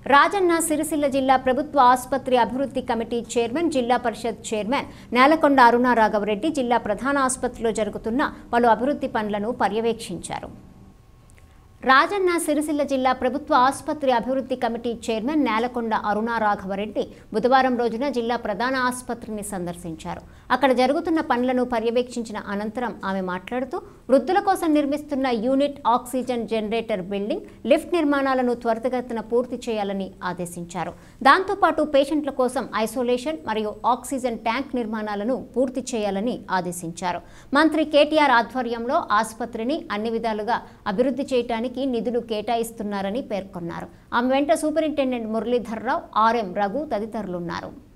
రాజన్న సిరిసిల్ల జిల్లా ప్రభుత్వ ఆసుపత్రి అభివృద్ధి కమిటీ చైర్మన్, జిల్లా పరిషత్ చైర్మన్ నేలకొండ అరుణ రాఘవరెడ్డి జిల్లా ప్రధాన ఆసుపత్రిలో జరుగుతున్న పలు అభివృద్ధి పనులను పర్యవేక్షించారు. రాజన్న సిరిసిల్ల జిల్లా ప్రభుత్వ ఆసుపత్రి అభివృద్ధి కమిటీ చైర్మన్ నేలకొండ అరుణ రాఘవరెడ్డి బుధవారం రోజున జిల్లా ప్రధాన ఆసుపత్రిని సందర్శించారు. అక్కడ జరుగుతున్న పనులను పర్యవేక్షించిన అనంతరం ఆమె మాట్లాడుతూ వృద్ధుల కోసం నిర్మిస్తున్న unit oxygen generator building, lift నిర్మాణాలను త్వరితగతిన పూర్తి చేయాలని ఆదేశించారు. దాంతోపాటు పేషెంట్ల కోసం ఐసోలేషన్ మరియు ఆక్సిజన్ ట్యాంక్ నిర్మాణాలను పూర్తి చేయాలని ఆదేశించారు. మంత్రి కేటీఆర్ ఆధ్వర్యంలో ఆసుపత్రిని అన్ని విధాలుగా అభివృద్ధి చేయడానికి నిధులు కేటాయిస్తున్నారని పేర్కొన్నారు. ఆమె వెంట సూపరింటెండెంట్ మురళీధర్రావు, ఆర్ఎం రఘు తదితరులున్నారు.